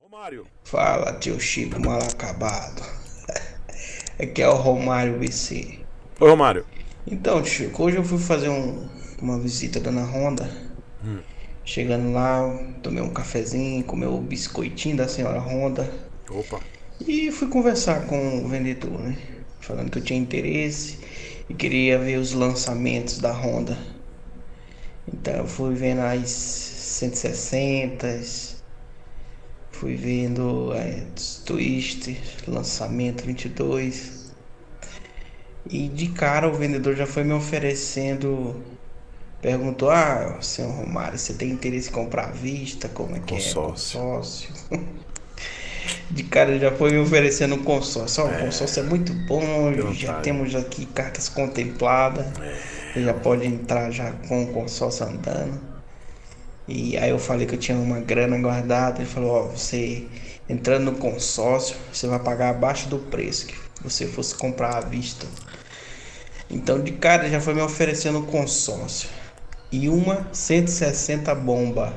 Romário. Fala, tio Chico mal acabado. Aqui é o Romário BC. Oi, Romário. Então, Chico, hoje eu fui fazer uma visita lá na Honda. Chegando lá, tomei um cafezinho, comi o biscoitinho da senhora Honda Opa. e fui conversar com o vendedor, né? Falando que eu tinha interesse e queria ver os lançamentos da Honda. Então eu fui vendo as 160, fui vendo as Twister, lançamento 22. E de cara o vendedor já foi me oferecendo. Perguntou: senhor Romário, você tem interesse em comprar à vista? Como é que é? Consórcio. Consórcio. De cara ele já foi me oferecendo um consórcio. O consórcio é muito bom, já Pilantragem. temos aqui cartas contempladas. Você já pode entrar já com o consórcio andando. E aí eu falei que eu tinha uma grana guardada. Ele falou: você entrando no consórcio, você vai pagar abaixo do preço que você fosse comprar à vista. Então de cara ele já foi me oferecendo um consórcio e uma 160 bomba.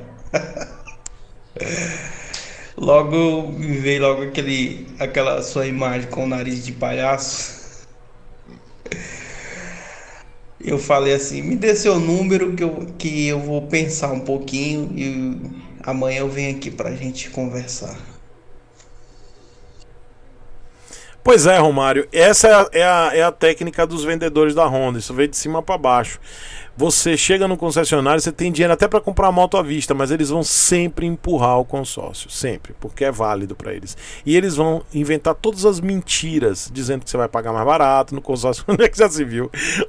Logo me veio logo aquela sua imagem com o nariz de palhaço. Eu falei assim: me dê seu número que eu vou pensar um pouquinho e amanhã eu venho aqui pra gente conversar. Pois é, Romário, essa é a técnica dos vendedores da Honda. Isso veio de cima para baixo. Você chega no concessionário, você tem dinheiro até para comprar a moto à vista, mas eles vão sempre empurrar o consórcio, sempre, porque é válido para eles. E eles vão inventar todas as mentiras, dizendo que você vai pagar mais barato no consórcio. Onde é que já se viu?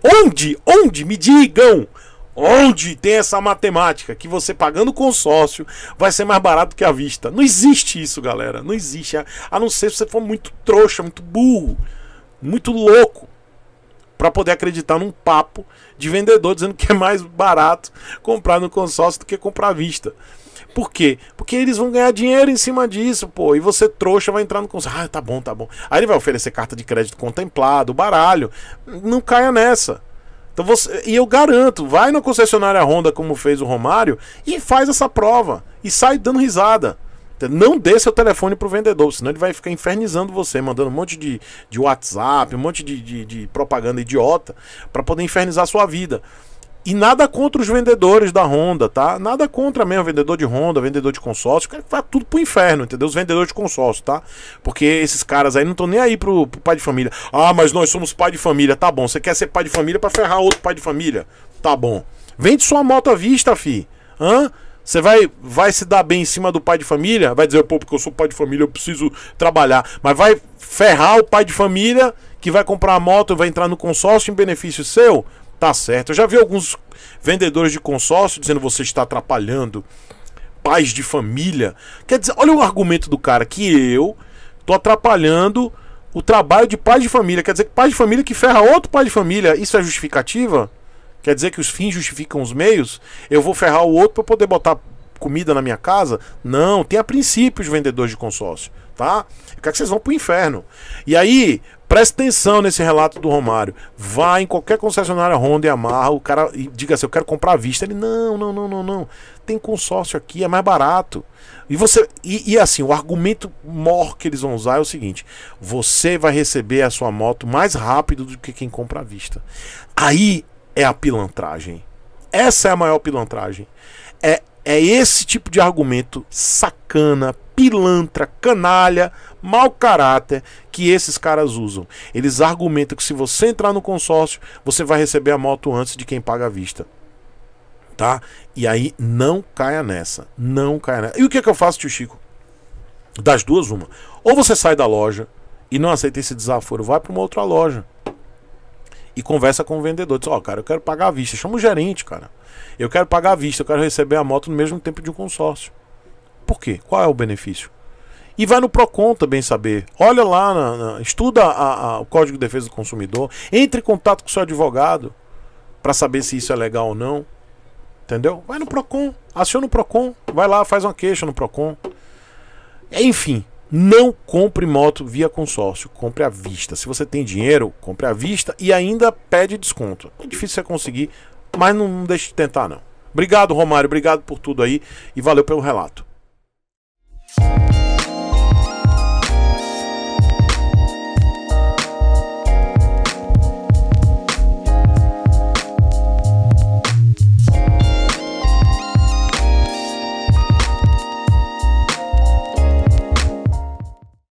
Onde? Me digam! Onde tem essa matemática que você pagando consórcio vai ser mais barato que à vista? Não existe isso, galera. Não existe. A não ser se você for muito trouxa, muito burro, muito louco, para poder acreditar num papo de vendedor dizendo que é mais barato comprar no consórcio do que comprar à vista. Por quê? Porque eles vão ganhar dinheiro em cima disso, pô. E você, trouxa, vai entrar no consórcio. Tá bom. Aí ele vai oferecer carta de crédito contemplado, baralho. Não caia nessa. Então e eu garanto, vai na concessionária Honda como fez o Romário e faz essa prova e sai dando risada. Não dê seu telefone pro vendedor, senão ele vai ficar infernizando você, mandando um monte de WhatsApp, um monte de propaganda idiota para poder infernizar a sua vida. E nada contra os vendedores da Honda, tá? Nada contra mesmo, vendedor de Honda, vendedor de consórcio, vai tudo pro inferno, entendeu? Os vendedores de consórcio, tá? Porque esses caras aí não estão nem aí pro pai de família. Mas nós somos pai de família, tá bom. Você quer ser pai de família pra ferrar outro pai de família? Tá bom. Vende sua moto à vista, fi. Você vai se dar bem em cima do pai de família? Vai dizer, pô, porque eu sou pai de família, eu preciso trabalhar. Mas vai ferrar o pai de família que vai comprar a moto e vai entrar no consórcio em benefício seu? Tá certo. Eu já vi alguns vendedores de consórcio dizendo que você está atrapalhando pais de família. Quer dizer, olha o argumento do cara, que eu tô atrapalhando o trabalho de pai de família. Quer dizer que pai de família que ferra outro pai de família, isso é justificativa? Quer dizer que os fins justificam os meios? Eu vou ferrar o outro para poder botar comida na minha casa? Não, tem a princípio os vendedores de consórcio, tá? Eu quero que vocês vão pro inferno. E aí, presta atenção nesse relato do Romário. Vai em qualquer concessionária Honda e amarra o cara e diga assim: eu quero comprar à vista. Ele: não. Tem consórcio aqui, é mais barato. E assim, o argumento maior que eles vão usar é o seguinte: você vai receber a sua moto mais rápido do que quem compra à vista. Aí é a pilantragem. Essa é a maior pilantragem. É esse tipo de argumento sacana, pilantra, canalha, mau caráter que esses caras usam. Eles argumentam que se você entrar no consórcio, você vai receber a moto antes de quem paga à vista. Tá? E aí não caia nessa. Não caia nessa. E o que é que eu faço, tio Chico? Das duas, uma. Ou você sai da loja e não aceita esse desaforo, vai para uma outra loja e conversa com o vendedor. Diz: cara, eu quero pagar à vista. Chama o gerente, cara. Eu quero pagar à vista, eu quero receber a moto no mesmo tempo de um consórcio. Por quê? Qual é o benefício? E vai no Procon também saber. Olha lá, estuda o Código de Defesa do Consumidor. Entre em contato com o seu advogado para saber se isso é legal ou não. Entendeu? Vai no Procon, aciona o Procon, vai lá, faz uma queixa no Procon. Enfim, não compre moto via consórcio, compre à vista. Se você tem dinheiro, compre à vista e ainda pede desconto. É difícil você conseguir, mas não deixe de tentar, não. Obrigado, Romário, obrigado por tudo aí e valeu pelo relato.